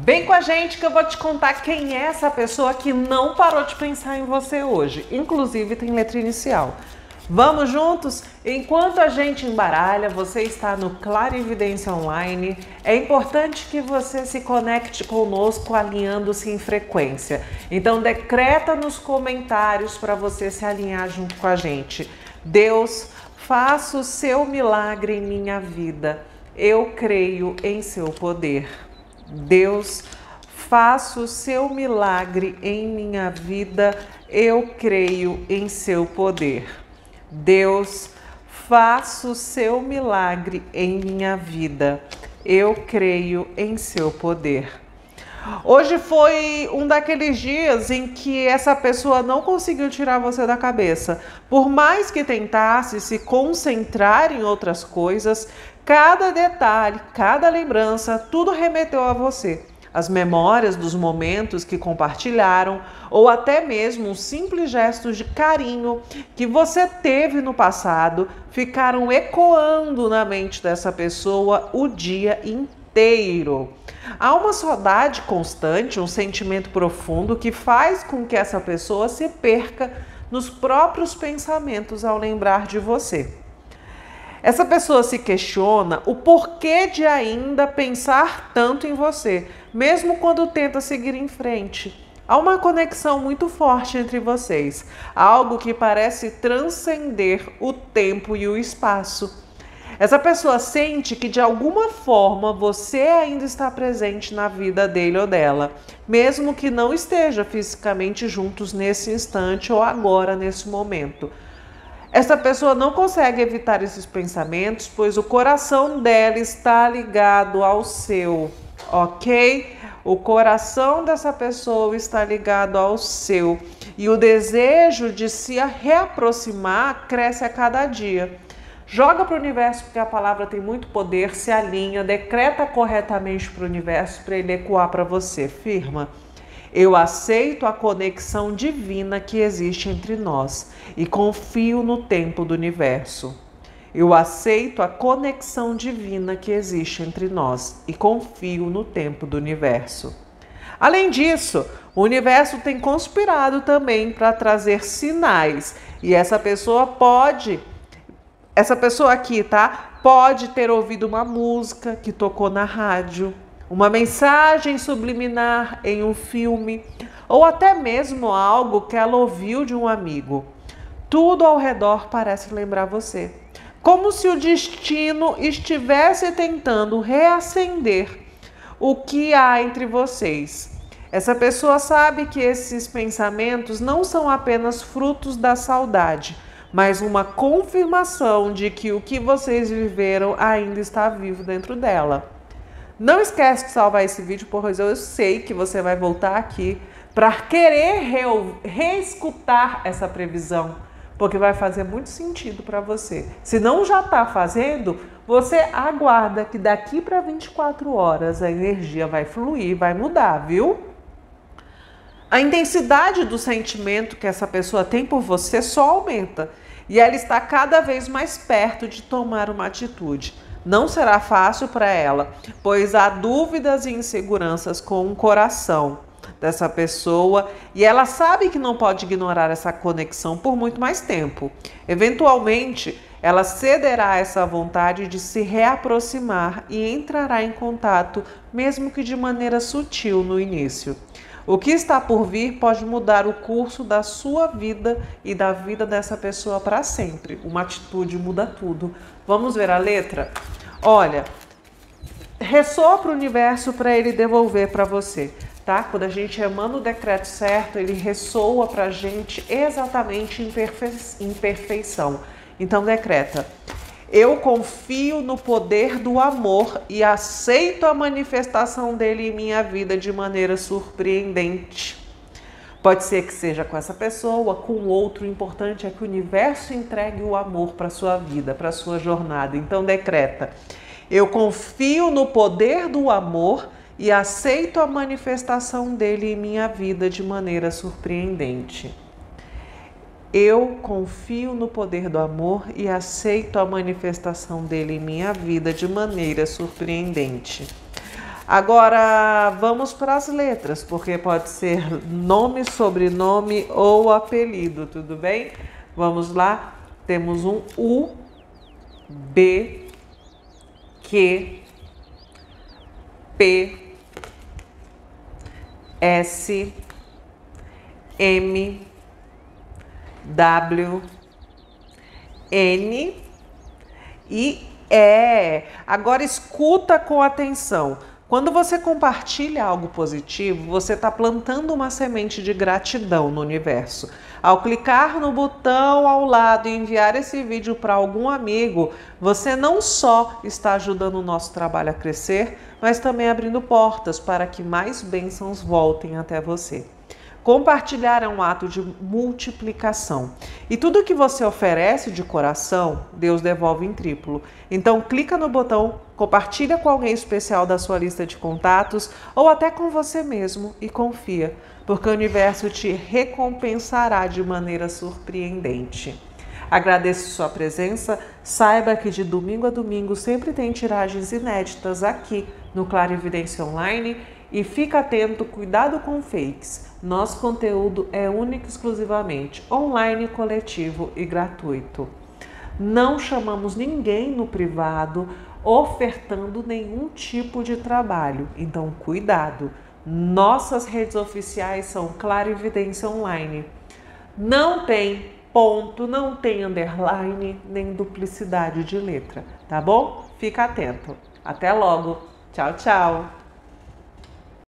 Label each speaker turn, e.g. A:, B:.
A: Vem com a gente que eu vou te contar quem é essa pessoa que não parou de pensar em você hoje. Inclusive tem letra inicial. Vamos juntos? Enquanto a gente embaralha, você está no Clarividência Online. É importante que você se conecte conosco alinhando-se em frequência. Então decreta nos comentários para você se alinhar junto com a gente. Deus, faça o seu milagre em minha vida. Eu creio em seu poder. Deus, faça o seu milagre em minha vida. Eu creio em seu poder. Deus, faça o seu milagre em minha vida. Eu creio em seu poder. Hoje foi um daqueles dias em que essa pessoa não conseguiu tirar você da cabeça. Por mais que tentasse se concentrar em outras coisas, cada detalhe, cada lembrança, tudo remeteu a você. As memórias dos momentos que compartilharam, ou até mesmo um simples gestos de carinho que você teve no passado, ficaram ecoando na mente dessa pessoa o dia inteiro. Há uma saudade constante, um sentimento profundo que faz com que essa pessoa se perca nos próprios pensamentos ao lembrar de você. Essa pessoa se questiona o porquê de ainda pensar tanto em você, mesmo quando tenta seguir em frente. Há uma conexão muito forte entre vocês, algo que parece transcender o tempo e o espaço. Essa pessoa sente que de alguma forma você ainda está presente na vida dele ou dela, mesmo que não esteja fisicamente juntos nesse instante ou agora, nesse momento. Essa pessoa não consegue evitar esses pensamentos, pois o coração dela está ligado ao seu, ok? O coração dessa pessoa está ligado ao seu e o desejo de se reaproximar cresce a cada dia. Joga para o universo, porque a palavra tem muito poder, se alinha, decreta corretamente para o universo para ele ecoar para você. Firma. Eu aceito a conexão divina que existe entre nós e confio no tempo do universo. Eu aceito a conexão divina que existe entre nós e confio no tempo do universo. Além disso, o universo tem conspirado também para trazer sinais e essa pessoa aqui, tá? Pode ter ouvido uma música que tocou na rádio, uma mensagem subliminar em um filme, ou até mesmo algo que ela ouviu de um amigo. Tudo ao redor parece lembrar você, como se o destino estivesse tentando reacender o que há entre vocês. Essa pessoa sabe que esses pensamentos não são apenas frutos da saudade, mas uma confirmação de que o que vocês viveram ainda está vivo dentro dela. Não esquece de salvar esse vídeo, pois eu sei que você vai voltar aqui para querer reescutar essa previsão, porque vai fazer muito sentido para você. Se não já está fazendo, você aguarda que daqui para 24 horas a energia vai fluir, vai mudar, viu? A intensidade do sentimento que essa pessoa tem por você só aumenta e ela está cada vez mais perto de tomar uma atitude. Não será fácil para ela, pois há dúvidas e inseguranças com o coração dessa pessoa e ela sabe que não pode ignorar essa conexão por muito mais tempo. Eventualmente, ela cederá a essa vontade de se reaproximar e entrará em contato, mesmo que de maneira sutil no início. O que está por vir pode mudar o curso da sua vida e da vida dessa pessoa para sempre. Uma atitude muda tudo. Vamos ver a letra? Olha, ressoa para o universo para ele devolver para você, tá? Quando a gente emana o decreto certo, ele ressoa para a gente exatamente em perfeição. Então decreta. Eu confio no poder do amor e aceito a manifestação dele em minha vida de maneira surpreendente. Pode ser que seja com essa pessoa, com outro. O importante é que o universo entregue o amor para a sua vida, para a sua jornada. Então decreta. Eu confio no poder do amor e aceito a manifestação dele em minha vida de maneira surpreendente. Eu confio no poder do amor e aceito a manifestação dele em minha vida de maneira surpreendente. Agora vamos para as letras, porque pode ser nome, sobrenome ou apelido, tudo bem? Vamos lá, temos um U, B, Q, P, S, M, W, N e E. Agora escuta com atenção. Quando você compartilha algo positivo, você está plantando uma semente de gratidão no universo. Ao clicar no botão ao lado e enviar esse vídeo para algum amigo, você não só está ajudando o nosso trabalho a crescer, mas também abrindo portas para que mais bênçãos voltem até você. Compartilhar é um ato de multiplicação. E tudo que você oferece de coração, Deus devolve em triplo. Então clica no botão, compartilha com alguém especial da sua lista de contatos ou até com você mesmo e confia, porque o universo te recompensará de maneira surpreendente. Agradeço sua presença, saiba que de domingo a domingo sempre tem tiragens inéditas aqui no Clarividência Online e fica atento, cuidado com fakes. Nosso conteúdo é único e exclusivamente online, coletivo e gratuito. Não chamamos ninguém no privado ofertando nenhum tipo de trabalho, então cuidado. Nossas redes oficiais são Clarividência Online. Não tem ponto, não tem underline, nem duplicidade de letra, tá bom? Fica atento. Até logo. Tchau, tchau.